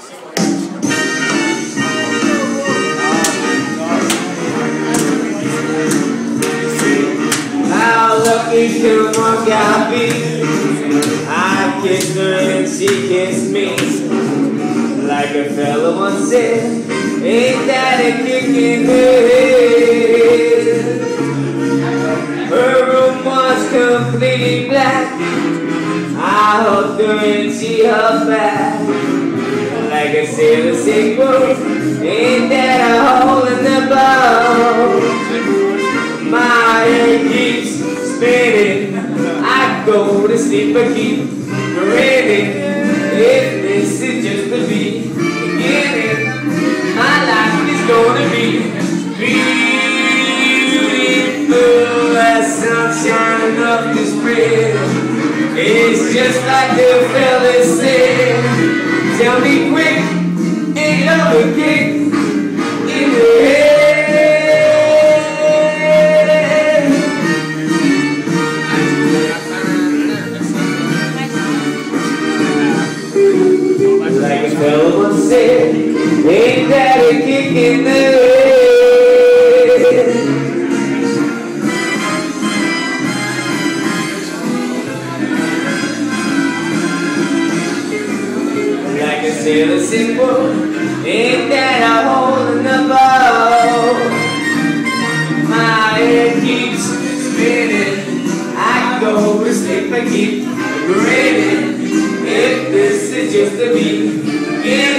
How lucky could one guy be? I kissed her and she kissed me. Like a fella once said, ain't that a kick in the head? Her room was completely black. I hugged her and she hugged back. Like a sailor sailboat, ain't that a hole in the boat? My head keeps spinning, I go to sleep and keep grinning. If this is just the beginning, my life is gonna be beautiful as sunshine up the spring. It's just like the fella said. Tell me quick, ain't love a kick in the head? Like a fella once said, ain't that a kick in the head? Like a sailor sailboat, ain't that a hole in the boat? My head keeps spinning, I go to sleep and keep grinning. If this is just the beginning,